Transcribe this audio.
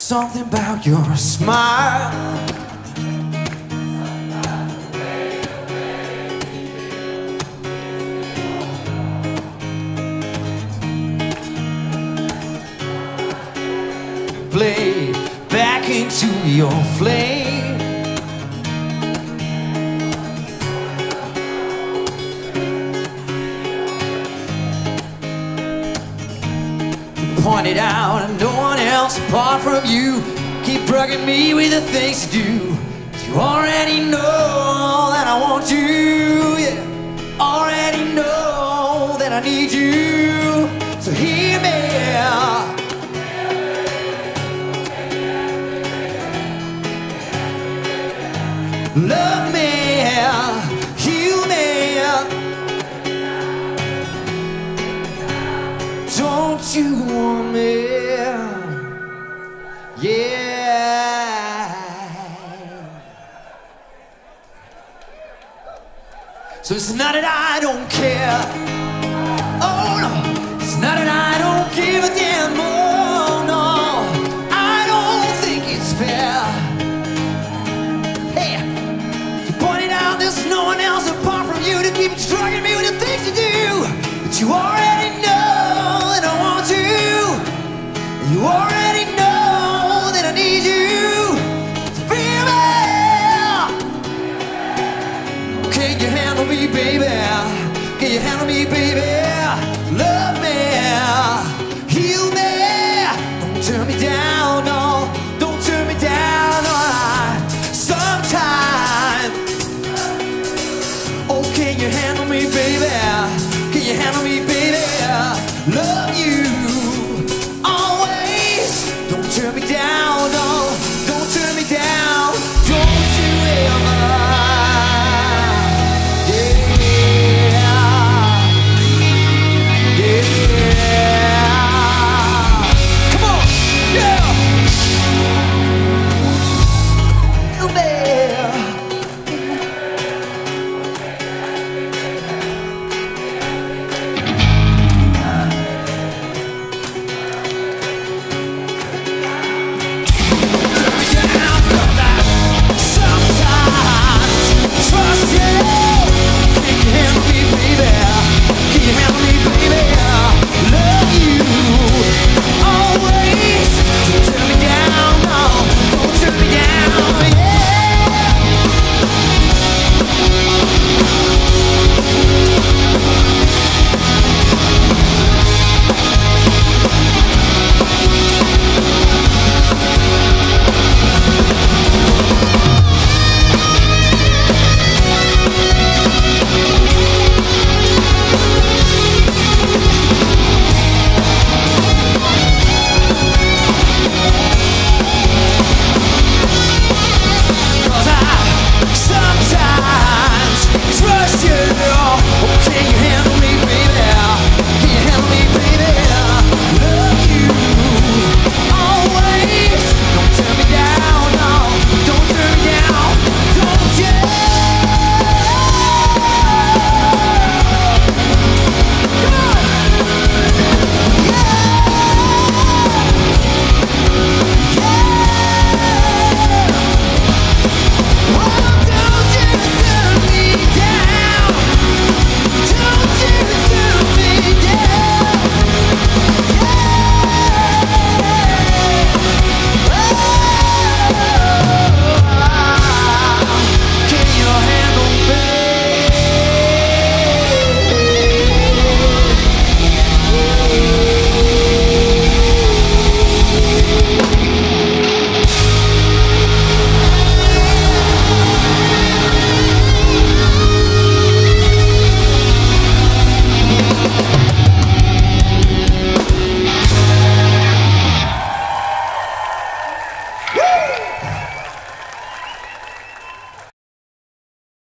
Something about your smile. Play back into your flame. Point it out and no one else apart from you. Keep bugging me with the things you do. You already know that I want you, yeah. Already know that I need you. So hear me. Love me, heal me. Don't you want me? Yeah. So it's not that I don't care. Oh no, it's not that I don't give a damn. Oh no, I don't think it's fair. Hey, you pointed out there's no one else apart from you to keep drugging me with the things you do. But you already know that I want you. You already know that I need you. So feel me. Can you handle me, baby? Can you handle me, baby? Love me, heal me. Don't turn me down, no. Don't turn me down, no. Sometime. Oh, can you handle me, baby? Can you handle me, baby? Love you always. Don't turn me down, no. Don't turn me down.